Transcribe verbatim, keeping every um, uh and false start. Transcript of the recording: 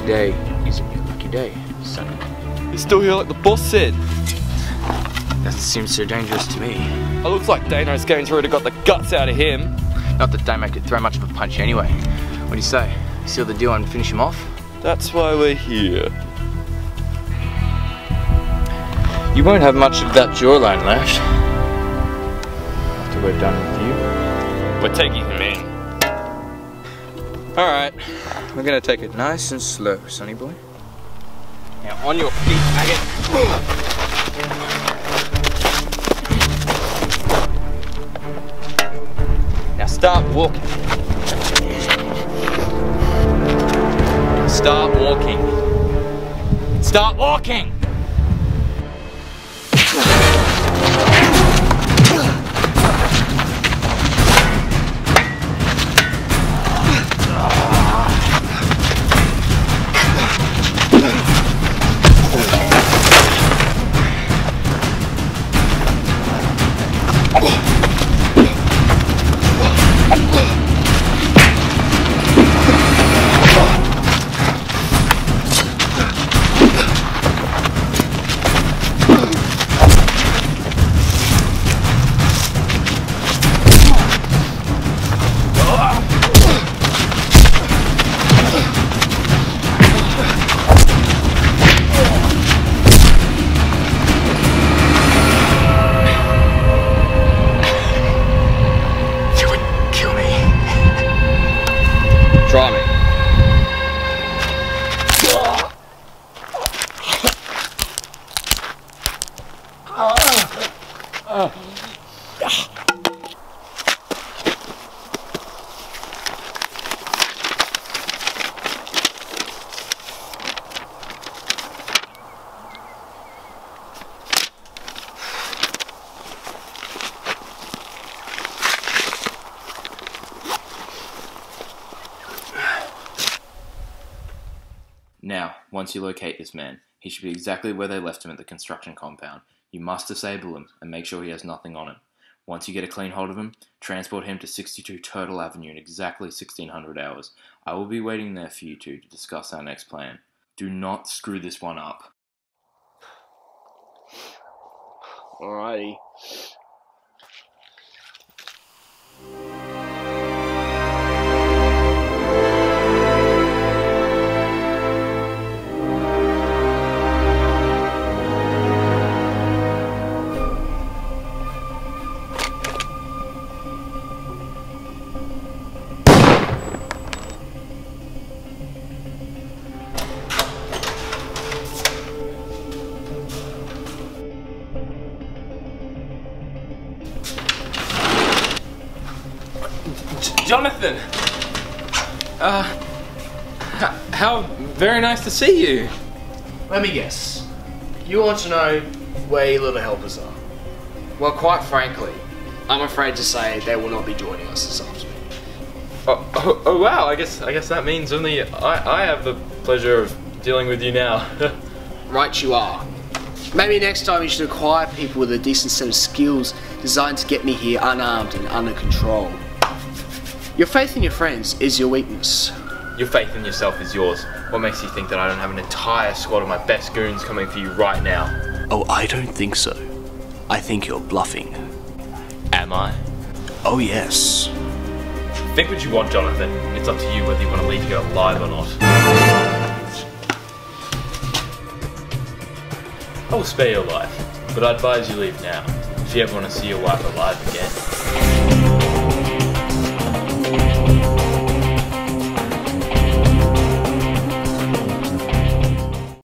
day is a new lucky day, Sonny. You're still here like the boss said. That seems so dangerous to me. It looks like Dano's going to have got the guts out of him. Not that Damo could throw much of a punch anyway. What do you say? Seal the deal and finish him off? That's why we're here. You won't have much of that jawline left after we're done with you. We're taking him in. Alright, we're gonna take it nice and slow, Sonny boy. Now on your feet, maggot. Now start walking. Start walking. Start walking! Try me. Now, once you locate this man, he should be exactly where they left him at the construction compound. You must disable him and make sure he has nothing on him. Once you get a clean hold of him, transport him to sixty-two Turtle Avenue in exactly sixteen hundred hours. I will be waiting there for you two to discuss our next plan. Do not screw this one up. Alrighty. Jonathan! Uh, how very nice to see you. Let me guess. You want to know where your little helpers are? Well, quite frankly, I'm afraid to say they will not be joining us this afternoon. Oh, oh, oh wow, I guess I guess that means only I, I have the pleasure of dealing with you now. Right you are. Maybe next time you should acquire people with a decent set of skills designed to get me here unarmed and under control. Your faith in your friends is your weakness. Your faith in yourself is yours. What makes you think that I don't have an entire squad of my best goons coming for you right now? Oh, I don't think so. I think you're bluffing. Am I? Oh yes. Think what you want, Jonathan. It's up to you whether you want to leave here alive or not. I will spare your life, but I advise you leave now. If you ever want to see your wife alive again.